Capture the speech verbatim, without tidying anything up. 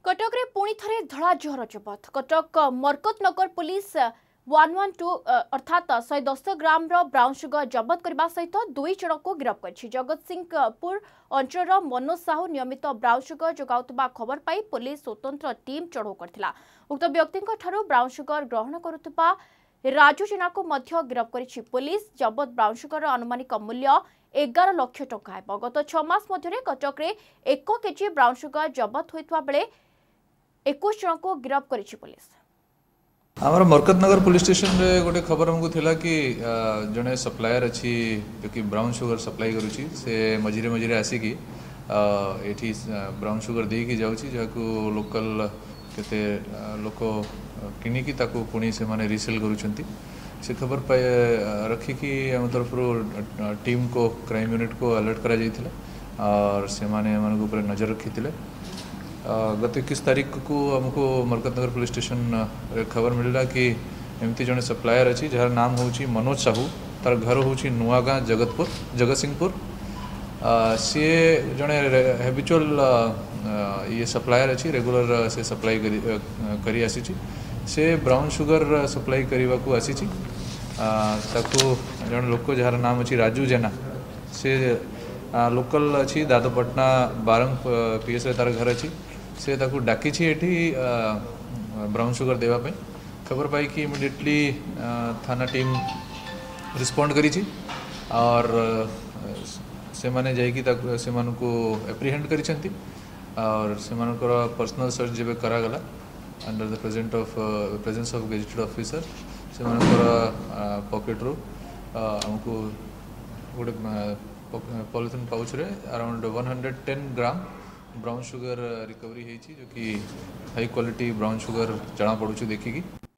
कटक रे पुणी थरे धड़ा जहर जबत Cuttack Markatnagar police one one two अर्थात शहे दस ग्राम ब्राउन सुगर जबत करने सहित दुई जन को गिरफ्त कर जगत सिंहपुर अंचल मनोज साहू नियमित ब्राउन सुगर जोगाउतबा खबर पाई पुलिस स्वतंत्र टीम चढ़ऊ करथिला। उक्त व्यक्ति ब्राउन सुगर ग्रहण करुवा राजू जेना को मध्य गिरफ्त करिछि पुलिस। जबत ब्राउन सुगर अनुमानिक मूल्य एगार लक्ष टंका है। गत छह मास मध्य कटक रे एक केजी ब्राउन सुगर जबत होइतबा बेले इक्कीस जन को गिरफ्त करिछि पुलिस। आमर मरकतनगर पुलिस स्टेशन रे गोटे खबर हमको थिला कि जड़े सप्लायर अच्छी जो कि ब्राउन सुगर सप्लाई करुच्ची से मझे मझे आसिकी ये ब्राउन सुगर दे कि जाऊँगी जहाँ लोकल केते लोक किनिकी ताकू पुणी से माने रिसेल करुछंती से खबर पाए रखिकी आम तरफ टीम को क्राइम यूनिट को अलर्ट करा जाइथिला और से माने मन ऊपर नजर रखी थे। गत इक्कीस तारीख को हमको मरकतनगर पुलिस स्टेशन खबर मिलला कि एमती जड़े सप्लायर अच्छी जार नाम हूँ मनोज साहू तार घर हूँ नुआगाँ जगतपुर जगत सिंहपुर सी जड़े हैबिचुअल ये सप्लायर अच्छी रेगुलर से सप्लाई करी, करी आसी से ब्राउन सुगर सप्लाई करने को आसी ताकू जड़े लोक जार नाम अच्छी राजू जेना से लोकल अच्छी दादपटना बारंग पीएस रे तार घर अच्छी से ताकू डाकी एठी ब्राउन सुगर देवाई खबर पाई कि इमिडिएटली थाना टीम रिस्पोंड करी और से माने जाइकी से मानू एप्रिहेंड करी और से पर्सनल सर्च जब करागला under the present of presence of gazetted officer से पॉकेट रू हमको गोटे पॉलिथीन पाउच रे around one hundred ten gram brown sugar recovery है जो कि हाई क्वालिटी ब्राउन सुगर जना पड़ू देखिकी।